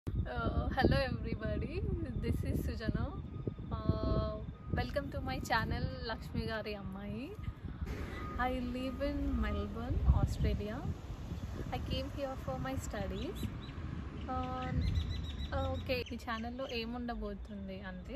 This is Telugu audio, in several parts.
Hello everybody, this is Sujana. Welcome to my channel Lakshmi Gaari Ammayi. I live in Melbourne, Australia. I came here for my studies. Okay, ఈ ఛానల్లో ఏముండబోతుంది అంటే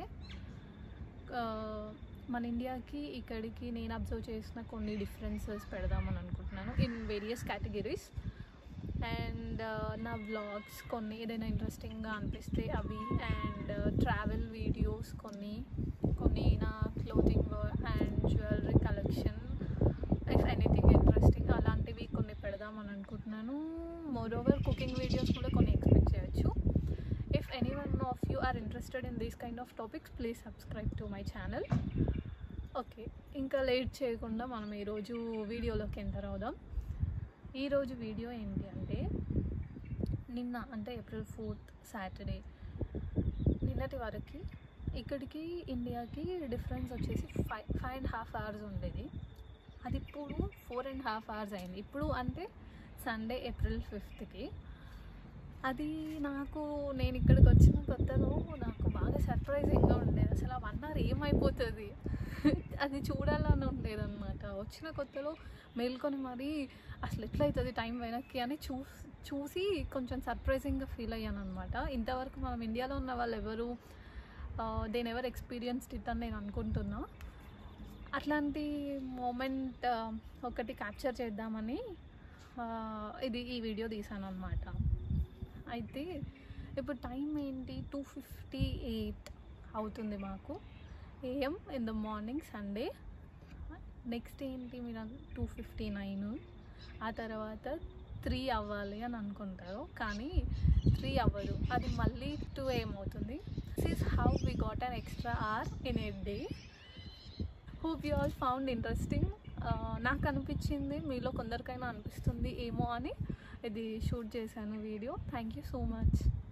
మన ఇండియాకి ఇక్కడికి నేను అబ్జర్వ్ చేసిన కొన్ని డిఫరెన్సెస్ పెడదామని అనుకుంటున్నాను ఇన్ వేరియస్ కేటగిరీస్. అండ్ నా వ్లాగ్స్ కొన్ని ఏదైనా ఇంట్రెస్టింగ్గా అనిపిస్తే అవి, అండ్ ట్రావెల్ వీడియోస్ కొన్ని నా clothing and jewellery collection, if anything interesting అలాంటివి కొన్ని పెడదామని అనుకుంటున్నాను. మోర్ ఓవర్ కుకింగ్ వీడియోస్ కూడా కొన్ని ఎక్స్పెక్ట్ చేయొచ్చు. If any one of you are interested in these kind of topics, please subscribe to my channel. Okay, ఇంకా లేట్ చేయకుండా మనం ఈరోజు వీడియోలోకి ఎంటర్ అవుదాం. ఈరోజు వీడియో ఏంటి అంటే, నిన్న అంటే April 4th సాటర్డే, నిన్నటి వరకు ఇక్కడికి ఇండియాకి డిఫరెన్స్ వచ్చేసి 5.5 hours ఉండేది. అది ఇప్పుడు 4.5 hours అయింది. ఇప్పుడు అంటే సండే April 5th. అది నేను ఇక్కడికి వచ్చిన కొత్తలో నాకు బాగా సర్ప్రైజింగ్గా ఉండేది. అసలు ఆ 1 hour ఏమైపోతుంది అది చూడాలని ఉండేది అనమాట. వచ్చిన కొత్తలో మేల్కొని మరి అసలు ఎట్లయితుంది టైం వెనక్కి అని చూసి కొంచెం సర్ప్రైజింగ్గా ఫీల్ అయ్యాను అనమాట. ఇంతవరకు మనం ఇండియాలో ఉన్న వాళ్ళు ఎవరు దేని ఎవరు ఎక్స్పీరియన్స్డ్ ఇట్ అని నేను అనుకుంటున్నా. అట్లాంటి మూమెంట్ ఒకటి క్యాప్చర్ చేద్దామని ఈ వీడియో తీసాను అనమాట. అయితే ఇప్పుడు టైం ఏంటి, 2:58 అవుతుంది మాకు AM in the morning Sunday. Next ఏంటి మీరు 2:59, ఆ తర్వాత 3 అవ్వాలి అని అనుకుంటారు, కానీ 3 అవ్వదు, అది మళ్ళీ 2 AM అవుతుంది. This is how we got an extra hour in a day. Hope you all found interesting. నాకు అనిపించింది, మీలో కొందరికైనా అనిపిస్తుంది ఏమో అని ఇది షూట్ చేశాను video. Thank you so much.